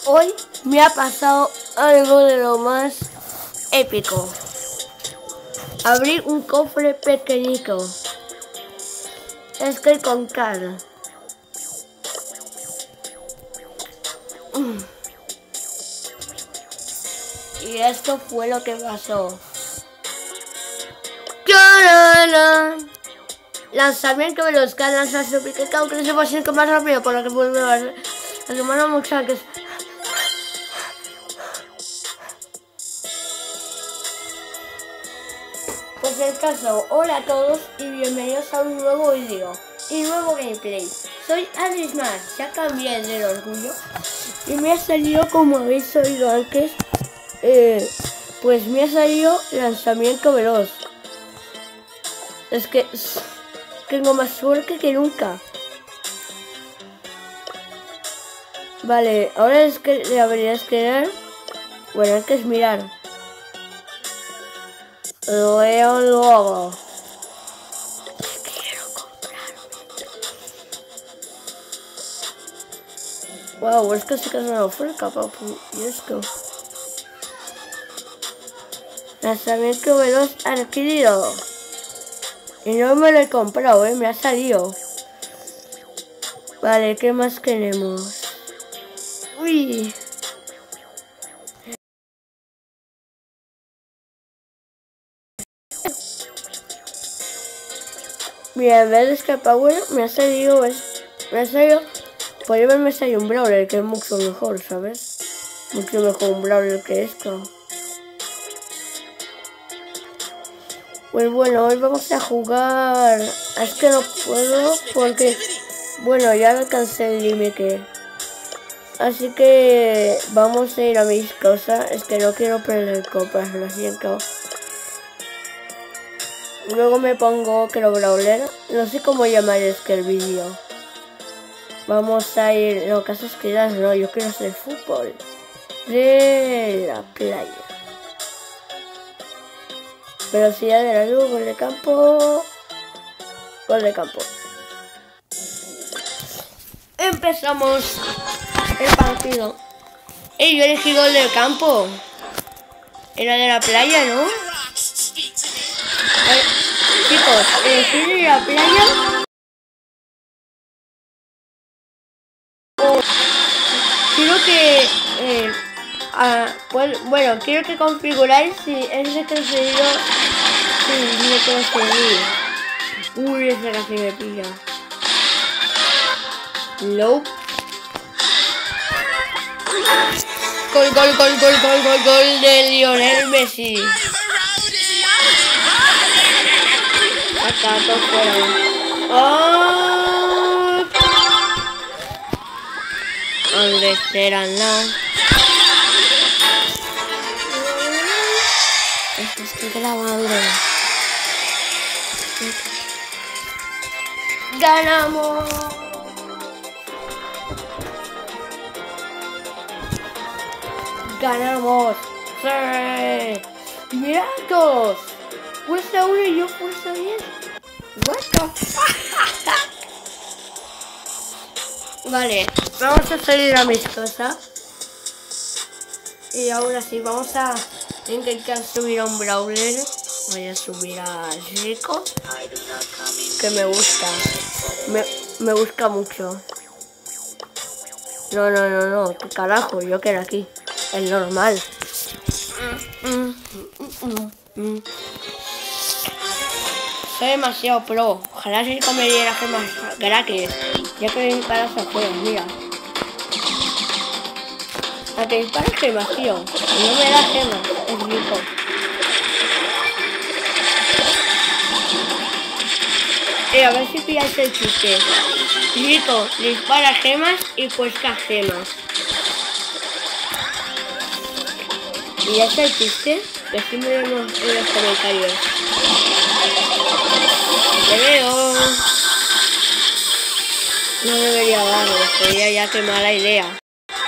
Hoy me ha pasado algo de lo más épico. Abrí un cofre pequeñito. Estoy con Carl. Y esto fue lo que pasó. ¡Tarán! Lanzamiento de los canas a su pique, que se va a ser más rápido por lo que vuelve a hermano mucho que pues el caso, hola a todos y bienvenidos a un nuevo vídeo y nuevo gameplay. Soy Adrismar, ya cambié del orgullo y me ha salido, como habéis oído antes, pues me ha salido lanzamiento veloz. Es que tengo más suerte que nunca. Vale, ahora es que deberías crear. Bueno, hay que mirar. Luego. Quiero comprar. Wow, es que sí que es una oferta, papu. Y esto. Lanzamiento veloz adquirido. Y no me lo he comprado, me ha salido. Vale, ¿qué más tenemos? Uy. Mira, en vez de escapar, bueno, me ha salido, podría haberme salido un Brawler, que es mucho mejor, ¿sabes? Mucho mejor un Brawler que esto. Pues bueno, hoy vamos a jugar. Es que no puedo porque, bueno, ya alcancé el límite. Así que vamos a ir a mis cosas. Es que no quiero perder copas, lo siento. Luego me pongo creo Brawler. No sé cómo llamar es que el vídeo. Vamos a ir. No, casas criadas no, yo quiero hacer fútbol. De la playa. Velocidad de la luz, gol de campo. Gol de campo. Empezamos el partido. Yo elegí gol de campo. Era de la playa, ¿no? Chicos, elegí de la playa. Quiero que pues, bueno, quiero que configuráis si es de conseguido. Sí, me conseguí. Uy, ese casi me pilla. Nope. Gol de Lionel Messi. Acá todo fuera. ¡Oh! ¿Dónde serán, no? Esto estoy grabando. ¡Ganamos! ¡Ganamos! ¡Sí! ¡Mirad todos! Fuerza 1 y yo fuerza 10. What the fuck? Vale, vamos a salir a mis cosas. Y ahora sí, vamos a intentar subir a un Brawler. Voy a subir a Rico, que me gusta. Me gusta mucho. No, qué carajo, yo quiero aquí. El normal. Soy demasiado pro. Ojalá Rico me diera gemas gratis. Ya que disparas a fuego, mira. A que disparas gemas, tío. Y no me da gemas, es Rico. A ver si pilláis el chiste. Rico dispara gemas y cuesta gemas. ¿Y ya está el chiste? Decídmelo en los comentarios. Te veo. No debería darlo, sería ya que mala idea.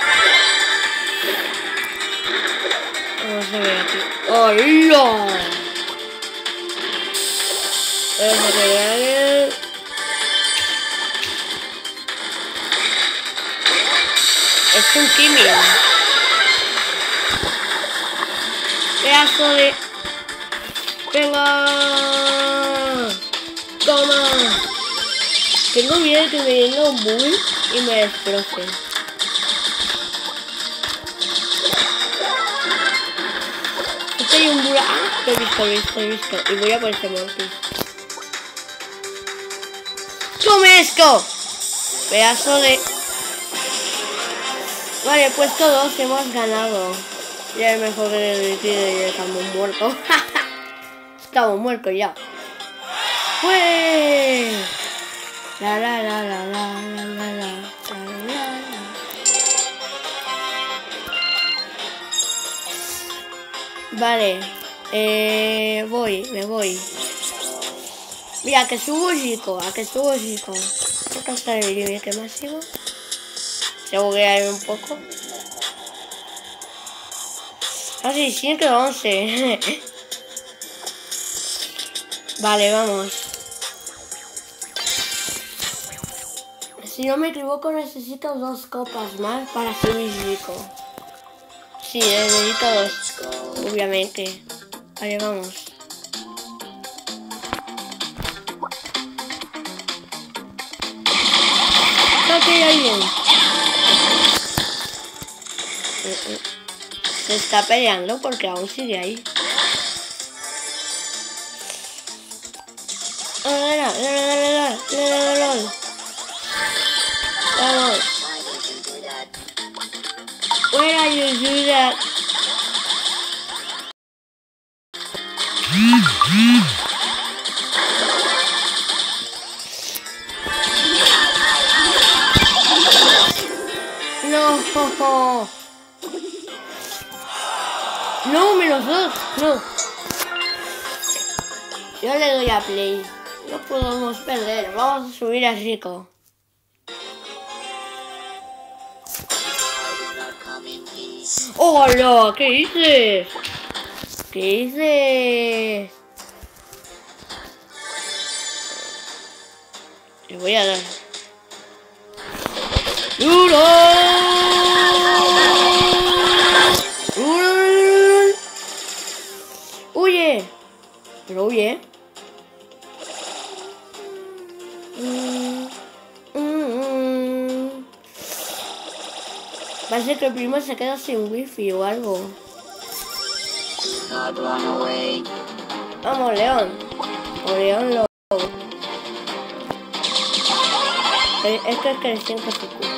Vamos a ver aquí. ¡Hola! Es un Kimi. Pedazo de... ¡Venga! ¡Toma! Tengo miedo de que me venga un bull y me destroce. Aquí hay un bull. ¡Ah! Lo he visto. Y voy a por este Mortis. ¡Come esto! Pedazo de... Vale, puesto 2, hemos ganado. Ya es mejor que ya estamos muertos. Estamos muertos ya. ¡Pues! La la la la la la la la la. Vale. Me voy. Mira, que subo chico, Voy a alcanzar el límite máximo. Se buguea un poco. Ah, sí, 111. Vale, vamos. Si no me equivoco, necesito 2 copas más para subir rico. Sí, necesito 2, obviamente. Vale, vamos. Ok, alguien. Se está peleando porque aún sigue ahí. Dale. Vamos. Where are you do that? No. No, -2. No. Yo le doy a play. No podemos perder. Vamos a subir a Rico. ¡Hola! ¿Qué dices? Le voy a dar. ¡Duro! ¡Huye! Pero huye. Parece que el primo se queda sin wifi o algo. Vamos, León. O León lo... Esto es que siento su culo.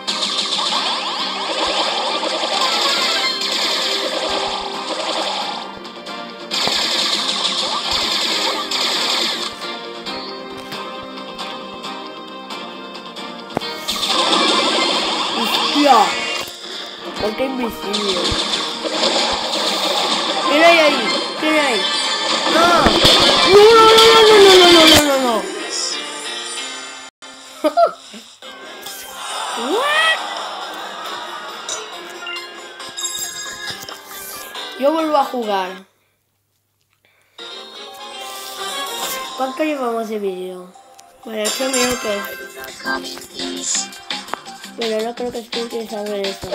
¡Hostia! Porque invisible. ¿Quién hay ahí? ¡No! ¡No! What? Yo vuelvo a jugar. ¿Cuánto llevamos de vídeo? Vale, 8 minutos. Pero no creo que esté interesado en eso.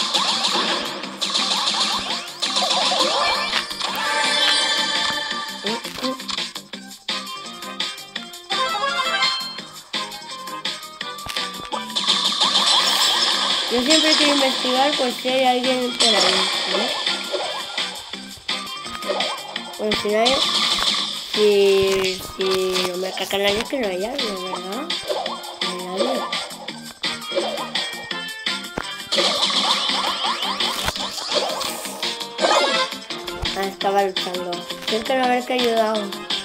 Yo siempre quiero investigar por si hay alguien por ahí, ¿no? Bueno, si no hay... Si no me atacan nadie, que no hay alguien, ¿verdad? No hay nadie. Ah, estaba luchando. Creo que no haberte ayudado.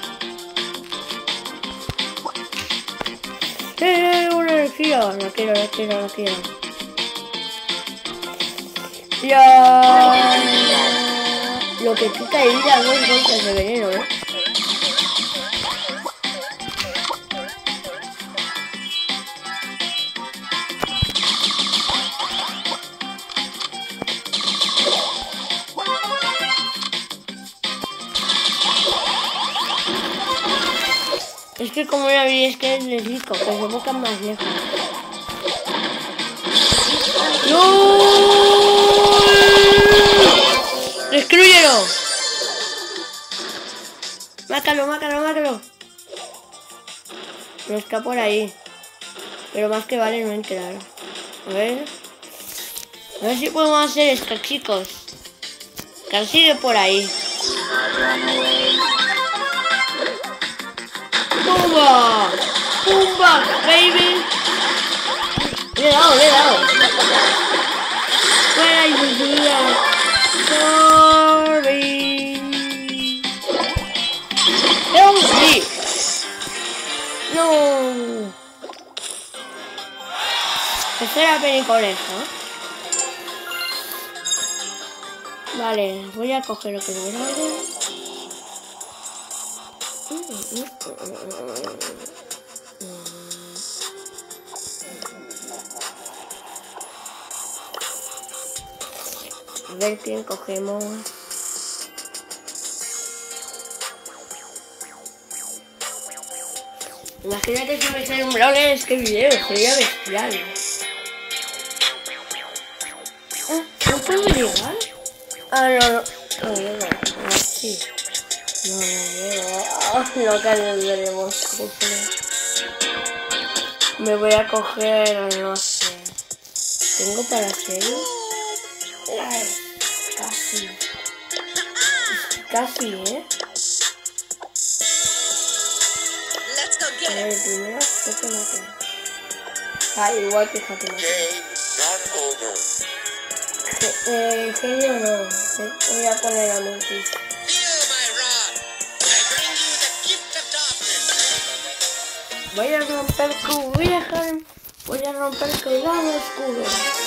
Una energía. No quiero. Ya. Lo que quita de vida 2 golpes de veneno, ¿eh? Es que como una vi es de rico, que se buscan más lejos. ¡No! Mátalo, mátalo, mátalo. No está por ahí. Pero más que vale no entrar. A ver si podemos hacer esto, chicos. Que sigue por ahí. ¡Pumba! ¡Pumba, baby! Le he dado. ¡Fuera y fuera! ¡Sorry! ¡Sí! ¡No! Esto era pelicolejo. Vale, voy a coger lo que me sale. A ver quién cogemos. Imagínate si me sale un Brawler en este video, sería bestial. ¿No puedo llegar? Ah, no llego. Sí. No llego. No cambiaremos. Me voy a coger, no sé. ¿Tengo para hacerlo? Casi, A ver, primero creo que no queda. Igual que Fatima. Genio no. Voy a poner a Monty. Voy a romper el cubo. Voy a romper el lado oscuro.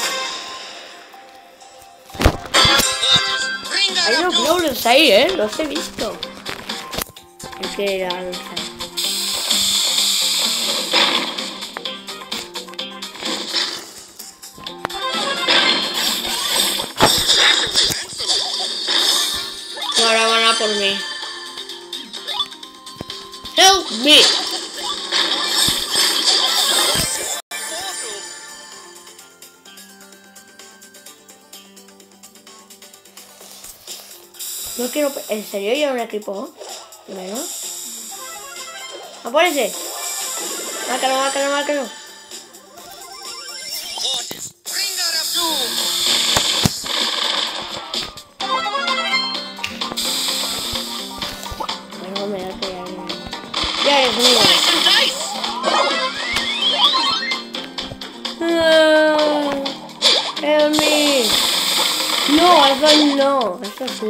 Hay unos Brawlers ahí, los he visto. Es que era ahora van a por mí. Help me. No quiero... ¿En serio hay un equipo? Bueno. ¡Aparece! Mátalo. No me da que ya es mío. Help me. No, eso no.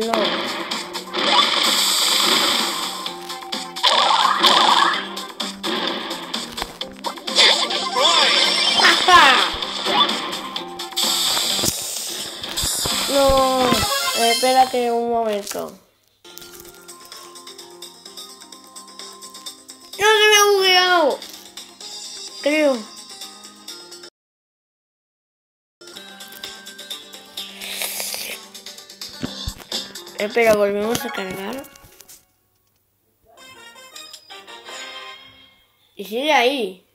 No, espérate un momento. ¡No se me ha bugueado! Creo. Espera, volvemos a cargar. Y sigue ahí.